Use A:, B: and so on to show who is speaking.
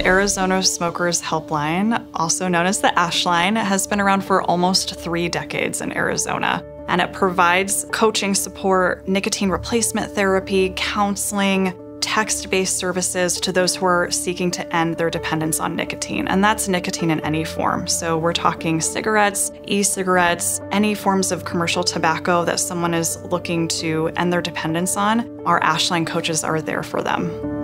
A: The Arizona Smokers Helpline, also known as the ASHLine, has been around for almost 3 decades in Arizona. And it provides coaching support, nicotine replacement therapy, counseling, text-based services to those who are seeking to end their dependence on nicotine. And that's nicotine in any form. So we're talking cigarettes, e-cigarettes, any forms of commercial tobacco that someone is looking to end their dependence on. Our ASHLine coaches are there for them.